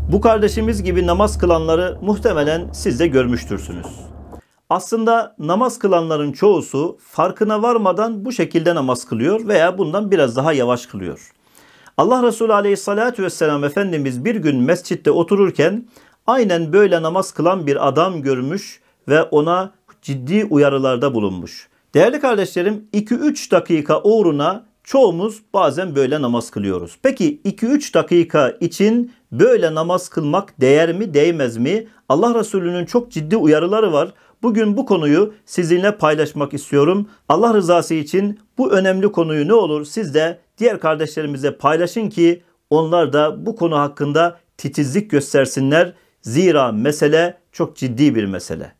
Bu kardeşimiz gibi namaz kılanları muhtemelen siz de görmüştürsünüz. Aslında namaz kılanların çoğusu farkına varmadan bu şekilde namaz kılıyor veya bundan biraz daha yavaş kılıyor. Allah Resulü Aleyhisselatü Vesselam Efendimiz bir gün mescitte otururken aynen böyle namaz kılan bir adam görmüş ve ona ciddi uyarılarda bulunmuş. Değerli kardeşlerim, 2-3 dakika uğruna çoğumuz bazen böyle namaz kılıyoruz. Peki 2-3 dakika için böyle namaz kılmak değer mi, değmez mi? Allah Resulü'nün çok ciddi uyarıları var. Bugün bu konuyu sizinle paylaşmak istiyorum. Allah rızası için bu önemli konuyu ne olur siz de diğer kardeşlerimize paylaşın ki onlar da bu konu hakkında titizlik göstersinler. Zira mesele çok ciddi bir mesele.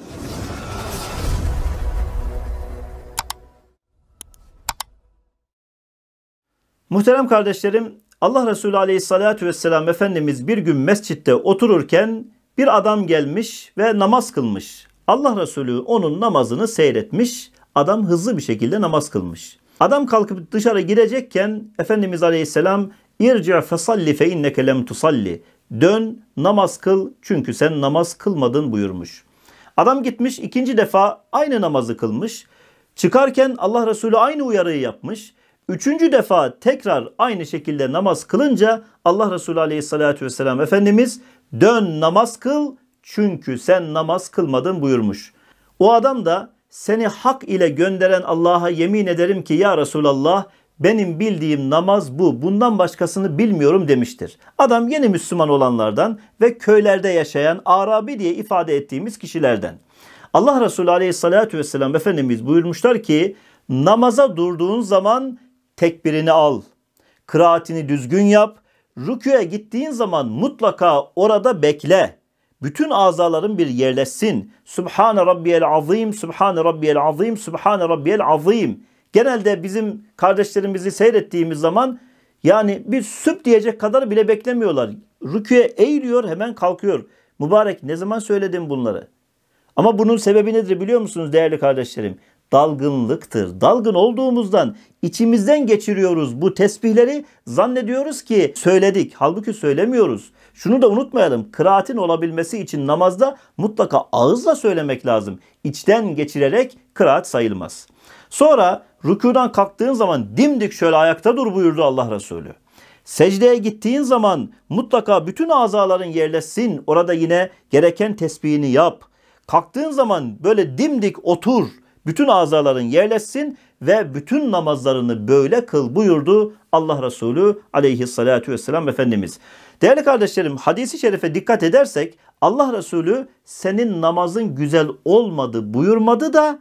Muhterem kardeşlerim, Allah Resulü Aleyhisselatü Vesselam Efendimiz bir gün mescitte otururken bir adam gelmiş ve namaz kılmış. Allah Resulü onun namazını seyretmiş. Adam hızlı bir şekilde namaz kılmış. Adam kalkıp dışarı girecekken Efendimiz Aleyhisselam "İrci' fesalli fe inneke lem tusalli." Dön, namaz kıl çünkü sen namaz kılmadın buyurmuş. Adam gitmiş ikinci defa aynı namazı kılmış. Çıkarken Allah Resulü aynı uyarıyı yapmış. Üçüncü defa tekrar aynı şekilde namaz kılınca Allah Resulü Aleyhisselatü Vesselam Efendimiz "Dön namaz kıl çünkü sen namaz kılmadın" buyurmuş. O adam da "Seni hak ile gönderen Allah'a yemin ederim ki ya Resulallah benim bildiğim namaz bu. Bundan başkasını bilmiyorum" demiştir. Adam yeni Müslüman olanlardan ve köylerde yaşayan Arabi diye ifade ettiğimiz kişilerden. Allah Resulü Aleyhisselatü Vesselam Efendimiz buyurmuşlar ki namaza durduğun zaman tekbirini al, kıraatini düzgün yap, rükûya gittiğin zaman mutlaka orada bekle. Bütün azaların bir yerleşsin. Subhane Rabbiyel Azim, Subhane Rabbiyel Azim, Subhane Rabbiyel Azim. Genelde bizim kardeşlerimizi seyrettiğimiz zaman yani bir süp diyecek kadar bile beklemiyorlar. Rükûya eğiliyor, hemen kalkıyor. Mübarek, ne zaman söyledim bunları? Ama bunun sebebi nedir biliyor musunuz değerli kardeşlerim? Dalgınlıktır. Dalgın olduğumuzdan içimizden geçiriyoruz bu tesbihleri, zannediyoruz ki söyledik. Halbuki söylemiyoruz. Şunu da unutmayalım. Kıraatin olabilmesi için namazda mutlaka ağızla söylemek lazım. İçten geçirerek kıraat sayılmaz. Sonra rükudan kalktığın zaman dimdik şöyle ayakta dur buyurdu Allah Resulü. Secdeye gittiğin zaman mutlaka bütün azaların yerleşsin. Orada yine gereken tesbihini yap. Kalktığın zaman böyle dimdik otur. Bütün azaların yerleşsin ve bütün namazlarını böyle kıl buyurdu Allah Resulü Aleyhisselatü Vesselam Efendimiz. Değerli kardeşlerim, hadisi şerife dikkat edersek Allah Resulü senin namazın güzel olmadı buyurmadı da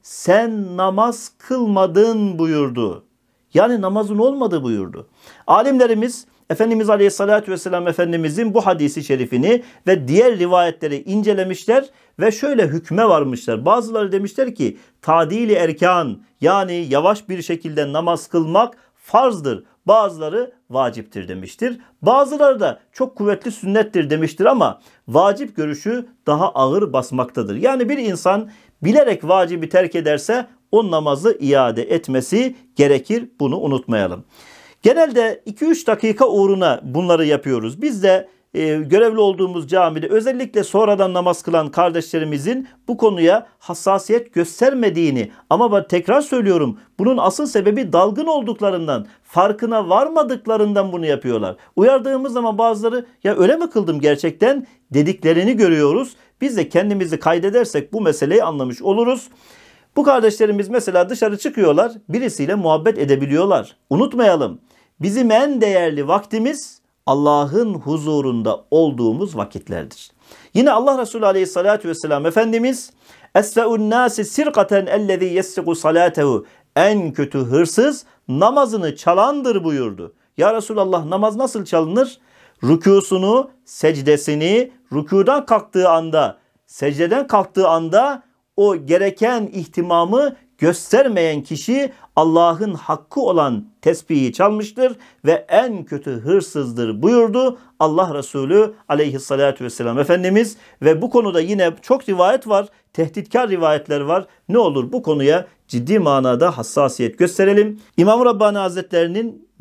sen namaz kılmadın buyurdu. Yani namazın olmadı buyurdu. Alimlerimiz Efendimiz Aleyhisselatü Vesselam Efendimizin bu hadisi şerifini ve diğer rivayetleri incelemişler ve şöyle hükme varmışlar. Bazıları demişler ki tadili erkan yani yavaş bir şekilde namaz kılmak farzdır. Bazıları vaciptir demiştir. Bazıları da çok kuvvetli sünnettir demiştir ama vacip görüşü daha ağır basmaktadır. Yani bir insan bilerek vacibi terk ederse o namazı iade etmesi gerekir. Bunu unutmayalım. Genelde 2-3 dakika uğruna bunları yapıyoruz. Biz de görevli olduğumuz camide özellikle sonradan namaz kılan kardeşlerimizin bu konuya hassasiyet göstermediğini ama ben tekrar söylüyorum bunun asıl sebebi dalgın olduklarından, farkına varmadıklarından bunu yapıyorlar. Uyardığımız zaman bazıları ya öyle mi kıldım gerçekten dediklerini görüyoruz. Biz de kendimizi kaydedersek bu meseleyi anlamış oluruz. Bu kardeşlerimiz mesela dışarı çıkıyorlar, birisiyle muhabbet edebiliyorlar. Unutmayalım, bizim en değerli vaktimiz Allah'ın huzurunda olduğumuz vakitlerdir. Yine Allah Resulü Aleyhisselatü Vesselam Efendimiz "Esve'un nâsi sirkaten ellezî yessiku salâtehu." En kötü hırsız namazını çalandır buyurdu. Ya Resulallah namaz nasıl çalınır? Rükûsunu, secdesini, rükûdan kalktığı anda, secdeden kalktığı anda o gereken ihtimamı göstermeyen kişi Allah'ın hakkı olan tesbihi çalmıştır ve en kötü hırsızdır buyurdu Allah Resulü Aleyhisselatü Vesselam Efendimiz. Ve bu konuda yine çok rivayet var, tehditkar rivayetler var. Ne olur bu konuya ciddi manada hassasiyet gösterelim. İmam-ı Rabbani Hazretlerinin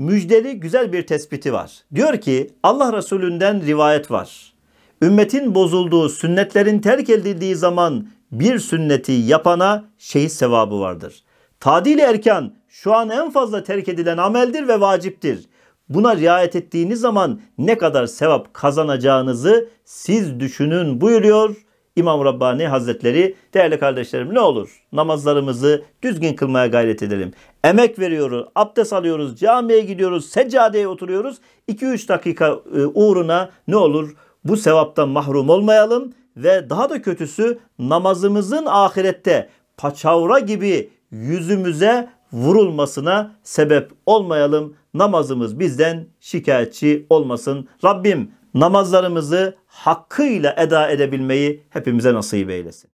müjdeli güzel bir tespiti var. Diyor ki Allah Resulü'nden rivayet var. Ümmetin bozulduğu, sünnetlerin terk edildiği zaman bir sünneti yapana şehit sevabı vardır. Tadil-i erkan şu an en fazla terk edilen ameldir ve vaciptir. Buna riayet ettiğiniz zaman ne kadar sevap kazanacağınızı siz düşünün buyuruyor İmam Rabbani Hazretleri. Değerli kardeşlerim, ne olur namazlarımızı düzgün kılmaya gayret edelim. Emek veriyoruz, abdest alıyoruz, camiye gidiyoruz, seccadeye oturuyoruz. 2-3 dakika uğruna ne olur bu sevaptan mahrum olmayalım ve daha da kötüsü namazımızın ahirette paçavra gibi yüzümüze vurulmasına sebep olmayalım. Namazımız bizden şikayetçi olmasın. Rabbim namazlarımızı hakkıyla eda edebilmeyi hepimize nasip eylesin.